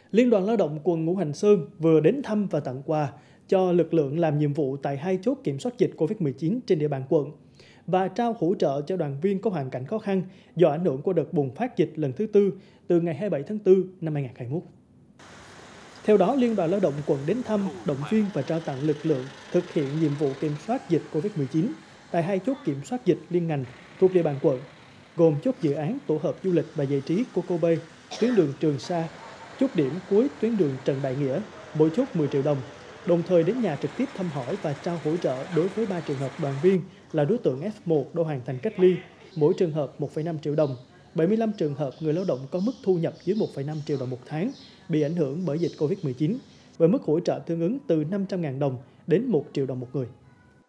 Liên đoàn Lao động quận Ngũ Hành Sơn vừa đến thăm và tặng quà cho lực lượng làm nhiệm vụ tại 2 chốt kiểm soát dịch COVID-19 trên địa bàn quận và trao hỗ trợ cho đoàn viên có hoàn cảnh khó khăn do ảnh hưởng của đợt bùng phát dịch lần thứ tư từ ngày 27 tháng 4 năm 2021. Theo đó, Liên đoàn Lao động quận đến thăm, động viên và trao tặng lực lượng thực hiện nhiệm vụ kiểm soát dịch COVID-19 tại 2 chốt kiểm soát dịch liên ngành thuộc địa bàn quận, gồm chốt dự án tổ hợp du lịch và giải trí Coco Bay, tuyến đường Trường Sa, chốt điểm cuối tuyến đường Trần Đại Nghĩa, mỗi chốt 10 triệu đồng, đồng thời đến nhà trực tiếp thăm hỏi và trao hỗ trợ đối với 3 trường hợp đoàn viên là đối tượng F1 đã hoàn thành cách ly, mỗi trường hợp 1,5 triệu đồng, 75 trường hợp người lao động có mức thu nhập dưới 1,5 triệu đồng một tháng bị ảnh hưởng bởi dịch COVID-19, với mức hỗ trợ tương ứng từ 500.000 đồng đến 1 triệu đồng một người.